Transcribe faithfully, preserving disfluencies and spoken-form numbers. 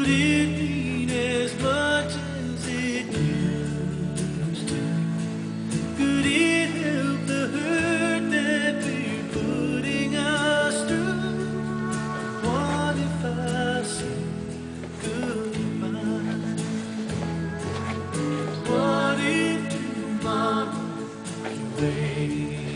Would it mean as much as it used to? Could it help the hurt that we're putting us through? What if I said goodbye? What if tomorrow you wait?